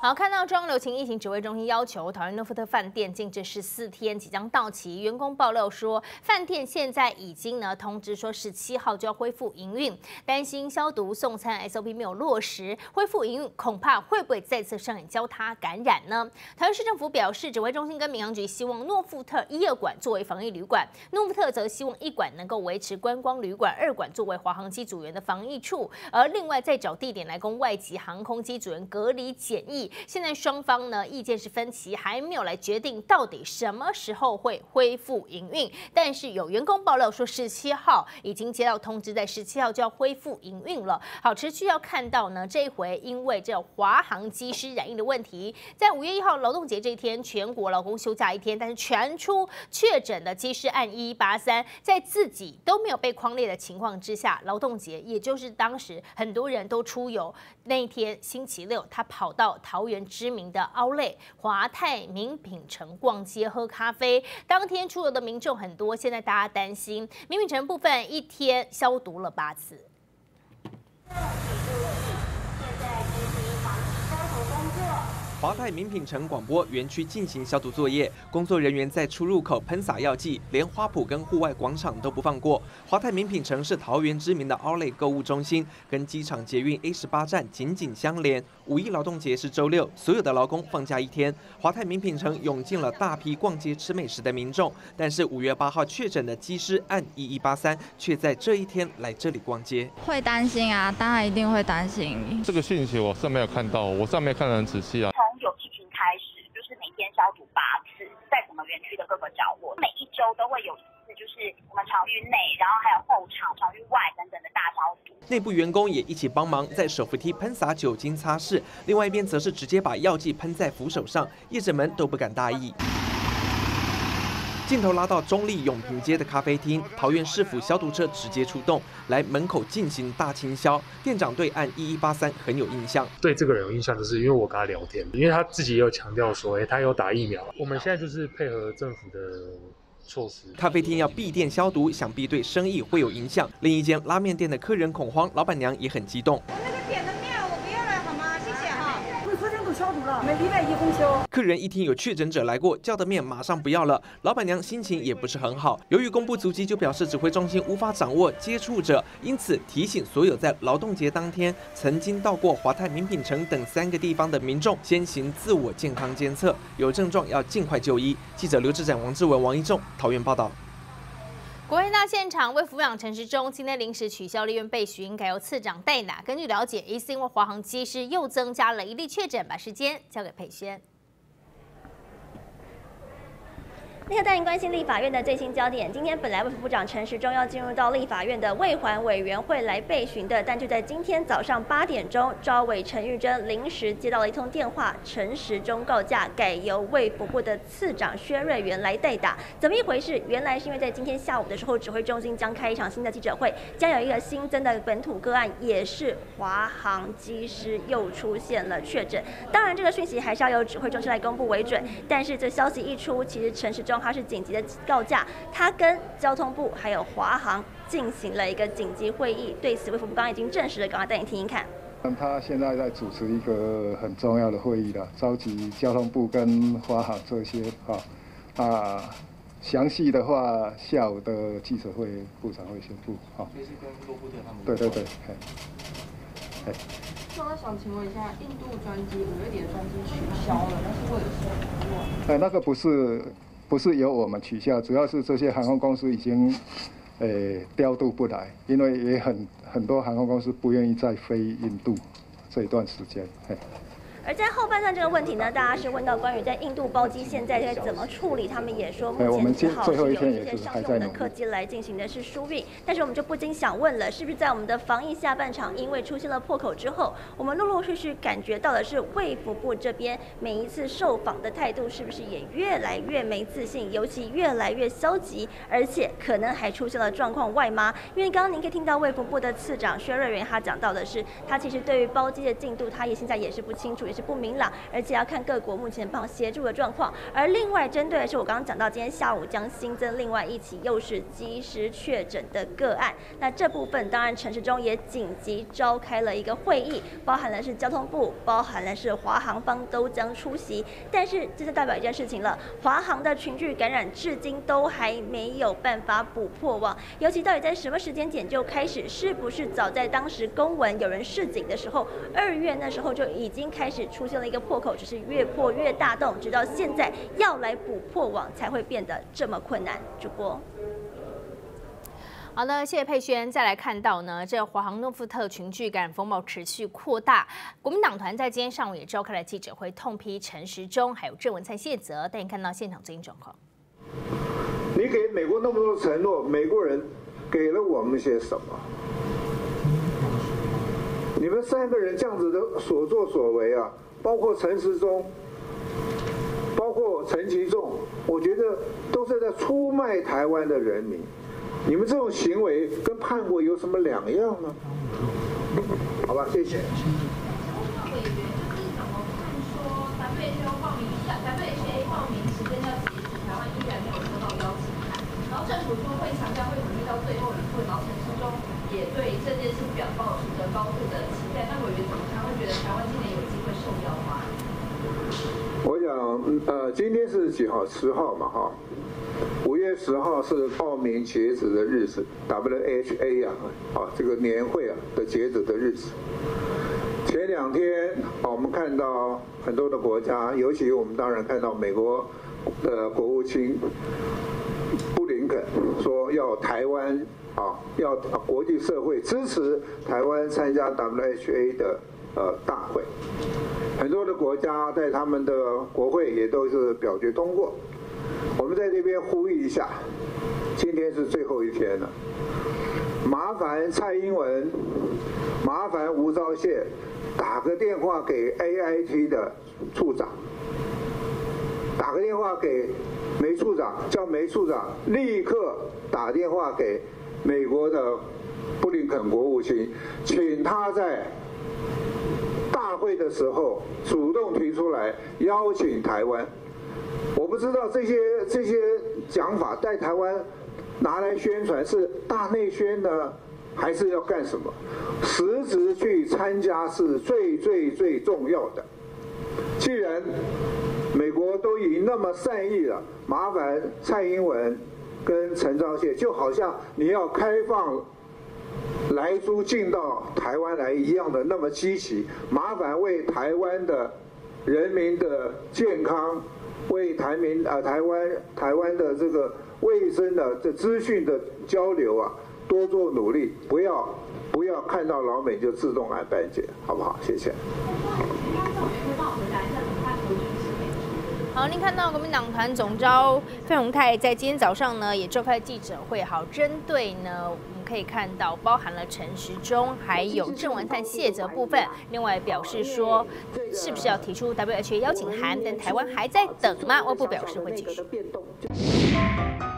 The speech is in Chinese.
好，看到中央流行疫情指挥中心要求桃园诺富特饭店禁止14天即将到期，员工爆料说，饭店现在已经通知说17号就要恢复营运，担心消毒送餐 SOP 没有落实，恢复营运恐怕会不会再次上演交叉感染呢？桃园市政府表示，指挥中心跟民航局希望诺富特1、2馆作为防疫旅馆，诺富特则希望1馆能够维持观光旅馆，2馆作为华航机组员的防疫处，而另外再找地点来供外籍航空机组员隔离检疫。现在双方意见是分歧，还没有来决定到底什么时候会恢复营运。但是有员工爆料说，17号已经接到通知，在17号就要恢复营运了。好，持续要看到这一回因为这华航机师染疫的问题，在5月1号劳动节这一天，全国劳工休假1天，但是传出确诊的机师案1183，在自己都没有被匡列的情况之下，劳动节也就是当时很多人都出游那一天星期六，他跑到桃园知名的outlet华泰名品城逛街喝咖啡，当天出游的民众很多，现在大家担心名品城部分一天消毒了8次。 华泰名品城广播园区进行消毒作业，工作人员在出入口喷洒药剂，连花圃跟户外广场都不放过。华泰名品城是桃园知名的 Outlet 购物中心，跟机场捷运 A18站紧紧相连。5一劳动节是周六，所有的劳工放假1天。华泰名品城涌进了大批逛街吃美食的民众，但是5月8号确诊的机师案1183却在这一天来这里逛街。 会担心啊，当然一定会担心。 这个讯息我是没有看到，我上面看得很仔细啊。 有疫情开始，就是每天消毒8次，在整个园区的各个角落，每一周都会有一次，就是我们场域内，然后还有后场、场域外等等的大消毒。 内部员工也一起帮忙，在手扶梯喷洒酒精擦拭，另外一边则是直接把药剂喷在扶手上，业者们都不敢大意。镜头拉到中立永平街的咖啡厅，桃园市府消毒车直接出动，来门口进行大清消。店长对案1183很有印象， 对这个人有印象，就是因为我跟他聊天，因为他自己也有强调说，他有打疫苗。我们现在就是配合政府的措施。 咖啡厅要闭店消毒，想必对生意会有影响。另一间拉面店的客人恐慌，老板娘也很激动。 那个点的面我不要了，好吗？谢谢哈。我们昨天都消毒了，每礼拜1公休。 客人一听有确诊者来过，叫的面马上不要了。老板娘心情也不是很好，由于公布足迹，就表示指挥中心无法掌握接触者，因此提醒所有在劳动节当天曾经到过华泰名品城等3个地方的民众，先行自我健康监测，有症状要尽快就医。记者刘志展、王志文、王一仲，桃园报道。 国会大现场，为抚养陈时中今天临时取消立院备询，改由次长代打。根据了解，疑似因为华航机师又增加了1例确诊，把时间交给佩轩。 立刻带您关心立法院的最新焦点。今天本来卫福部长陈时中要进入到立法院的卫环委员会来备询的，但就在今天早上8点钟，召委陈玉珍临时接到了一通电话，陈时中告假，改由卫福部的次长薛瑞元来代打。怎么一回事？原来是因为在今天下午的时候，指挥中心将开一场新的记者会，将有一个新增的本土个案，也是华航机师又出现了确诊。当然，这个讯息还是要由指挥中心来公布为准。但是这消息一出，其实陈时中他是紧急的告假，他跟交通部还有华航进行了一个紧急会议。对此，卫福部刚刚已经证实了，赶快带你听听看。 他现在在主持一个很重要的会议了，召集交通部跟华航这些详细的话下午的记者会部长会宣布。这是跟罗布特他们。对。 那想请问一下，印度专机5月底的专机取消了，那是为了什么？ 那个不是由我们取消，主要是这些航空公司已经调度不来，因为也很多航空公司不愿意再飞印度这一段时间。 而在后半段这个问题呢，大家是问到关于在印度包机现在该怎么处理，他们也说目前只好是有一些商用的客机来进行的是疏运。但是我们就不禁想问了，是不是在我们的防疫下半场，因为出现了破口之后，我们陆陆续续感觉到的是卫福部这边每一次受访的态度是不是也越来越没自信，尤其越来越消极，而且可能还出现了状况外吗？因为刚刚您可以听到卫福部的次长薛瑞元他讲到的是，他其实对于包机的进度，他也现在也是不清楚。 是不明朗，而且要看各国目前帮协助的状况。而另外针对的是我刚刚讲到，今天下午将新增另外一起又是机师确诊的个案。那这部分当然陈时中也紧急召开了一个会议，包含了是交通部，包含了是华航方都将出席。但是这就代表一件事情了，华航的群聚感染至今都还没有办法补破网，尤其到底在什么时间点就开始？是不是早在当时公文有人示警的时候，2月那时候就已经开始出现了一个破口，只是越破越大洞，直到现在要来补破网才会变得这么困难。主播。 好的，谢谢佩萱。再来看到呢，这华航诺富特群聚感染风暴持续扩大，国民党团在今天上午也召开了记者会，痛批陈时中还有郑文灿卸责，带您看到现场最新状况。 你给美国那么多承诺，美国人给了我们些什么？你们3个人这样子的所作所为啊，包括陈时中，包括陈其仲，我觉得都是在出卖台湾的人民。你们这种行为跟叛国有什么两样呢？好吧，谢谢。 政府说会强调会努力到最后一刻，然后陈时中也对这件事抱持着高度的期待。那委员怎么看？会觉得台湾今年有机会受邀吗？ 我想，今天是几号？10号嘛，哈。5月10号是报名截止的日子 ，WHA 啊，这个年会啊的截止的日子。前2天我们看到很多的国家，尤其我们当然看到美国的国务卿布林肯说要台湾要国际社会支持台湾参加 WHA 的大会，很多的国家在他们的国会也都是表决通过。我们在这边呼吁一下，今天是最后一天了，麻烦蔡英文，麻烦吴钊燮打个电话给 AIT 的处长，打个电话给梅处长，叫梅处长立刻打电话给美国的布林肯国务卿，请他在大会的时候主动提出来邀请台湾。我不知道这些讲法在台湾拿来宣传是大内宣呢，还是要干什么？实质去参加是最重要的。既然美国都已经那么善意了，麻烦蔡英文跟陈钊燮，就好像你要开放莱猪进到台湾来一样的那么积极，麻烦为台湾的人民的健康，为台湾的这个卫生的资讯的交流啊，多做努力，不要看到老美就自动来办结，好不好？谢谢。 好，您看到国民党团总召费鸿泰在今天早上呢也召开记者会，好，针对呢我们可以看到包含了陈时中还有郑文灿卸责部分，另外表示说是不是要提出 WHO 邀请函，但台湾还在等吗？外部表示会继续。